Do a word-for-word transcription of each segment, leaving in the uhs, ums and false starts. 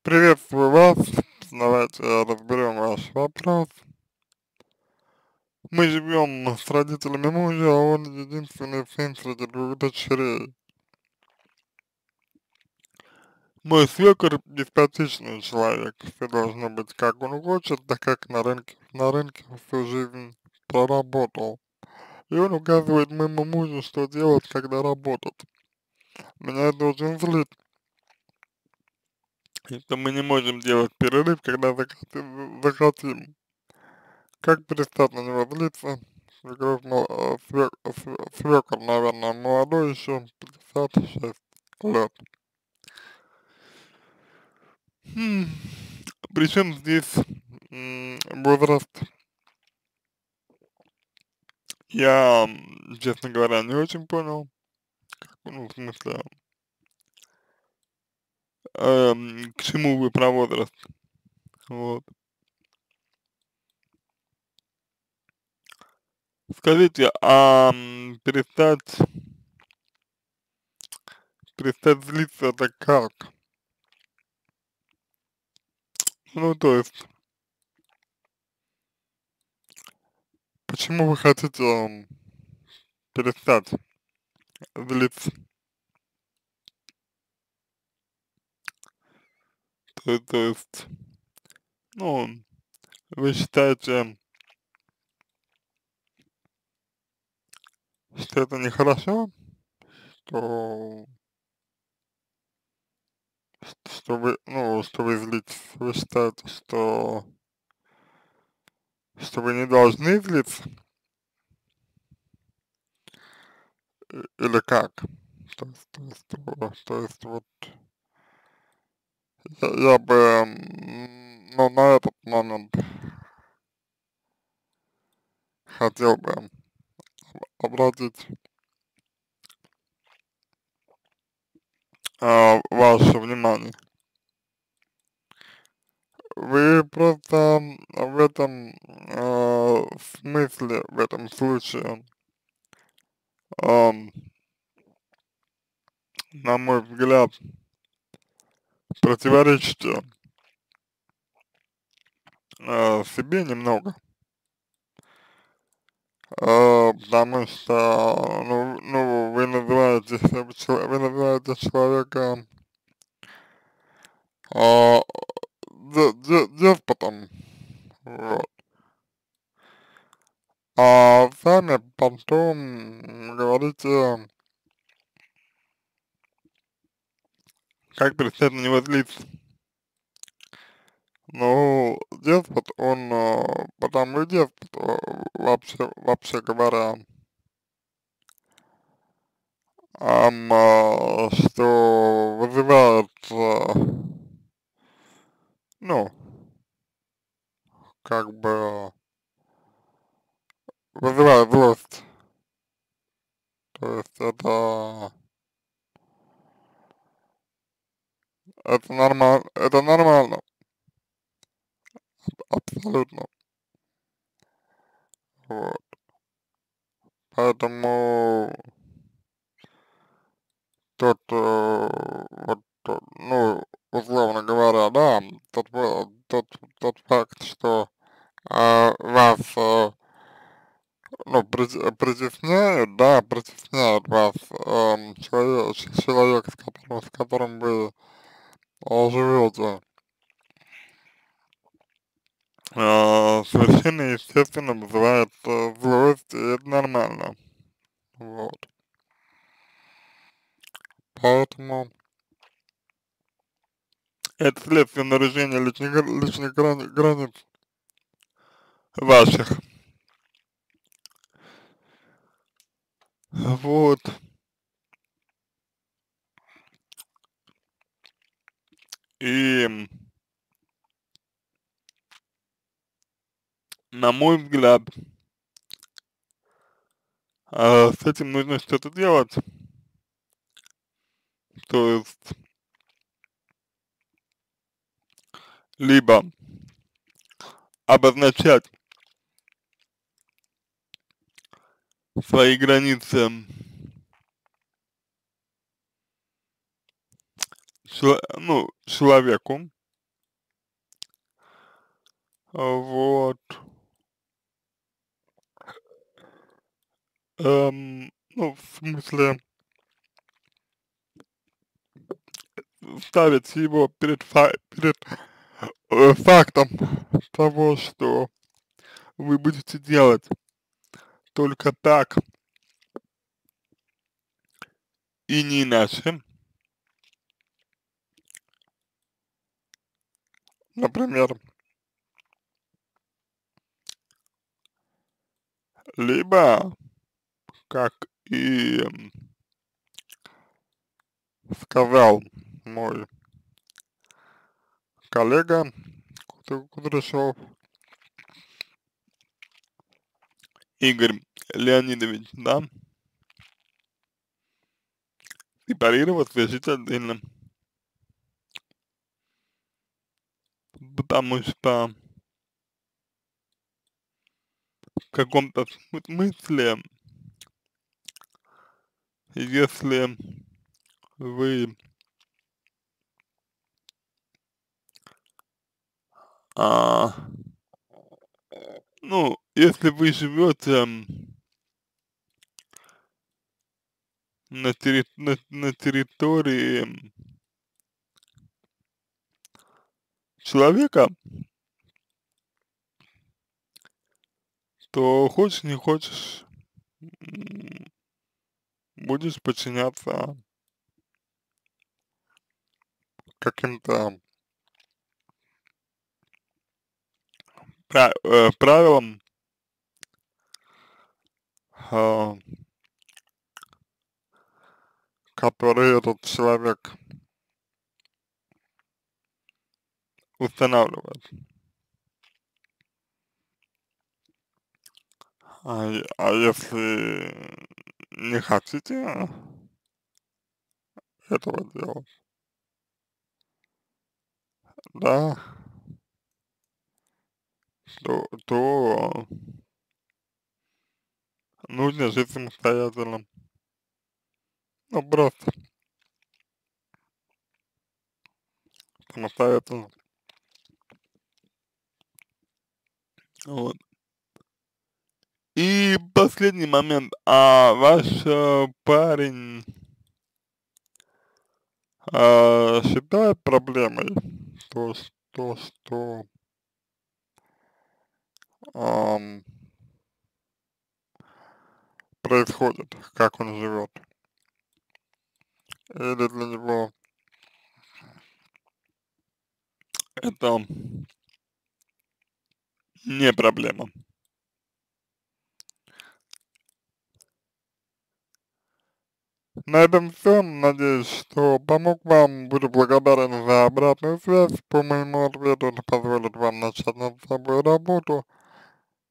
Приветствую вас. Давайте разберем ваш вопрос. Мы живем с родителями мужа, а он единственный сын среди двух дочерей. Мой свекор деспотичный человек, все должно быть как он хочет, так как на рынке, на рынке всю жизнь проработал. И он указывает моему мужу, что делать, когда работать. Меня это очень злит, и что мы не можем делать перерыв, когда захотим. захотим. Как перестать на него злиться? Свекровь, мол- э, свек, све- свекор, наверное, молодой еще, пятьдесят шесть лет. Хм. Причем здесь м, возраст? Я, м, честно говоря, не очень понял. Ну, в смысле, эм, к чему вы про возраст? Вот. Скажите, а м, перестать, перестать злиться это как? Ну, то есть, почему вы хотите м, перестать злиться? То, то есть, ну, вы считаете, что это нехорошо, что, что вы, ну, что вы злитесь, вы считаете, что, что вы не должны злиться, и- или как? То есть, то есть, э, то есть вот я, я бы, м, ну, на этот момент хотел бы обратить а, ваше внимание. Вы просто в этом э, смысле, в этом случае, ам, на мой взгляд, противоречите э, себе немного, э, потому что, ну, ну, вы называете, себя чело- вы называете человека э, де- де- деспотом, вот, а сами потом говорите, как перестать на него злиться. Ну, деспот, он э, потому и деспот, э, вообще, вообще говоря, ам, а, что вызывает, э, ну, как бы вызывает злость. То есть это, это нормально, это нормально, абсолютно. Вот. Поэтому тот, э, вот, э, ну, условно говоря, да, тот, фа- тот, тот факт, что а, вас, э, ну, прити- притесняют, да, притесняет вас эм, человек, человек, с которым, с которым вы э, живете, э, совершенно естественно вызывает э, злость, и это нормально, вот. Поэтому это следствие нарушения личных, гра- личных грани- границ ваших, вот. И, на мой взгляд, э, с этим нужно что-то делать, то есть либо обозначать свои границы чело- ну, человеку, А, вот. Эм, ну, в смысле, ставить его перед фа перед, э, фактом того, что вы будете делать только так и не иначе. Например, либо, как и м, сказал мой коллега Кудря- Кудряшов Игорь Леонидович, да, сепарироваться решительно, потому что в каком-то смысле, если вы, а, ну, если вы живете на, терри на, на территории человека, то хочешь не хочешь, м, будешь подчиняться каким-то пра э, правилам, а, которые этот человек устанавливает. А, е- а если не хотите этого делать, да, то, то нужно жить самостоятельно. Ну, просто самостоятельно. Вот. И последний момент. А ваш э, парень э, считает проблемой то, что, что ам, происходит, как он живет? Или для него это не проблема? На этом все. Надеюсь, что помог вам. Буду благодарен за обратную связь по моему ответу. Это позволит вам начать над собой работу.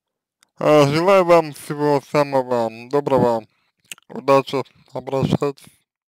А, желаю вам всего самого доброго. Удачи. Обращайтесь.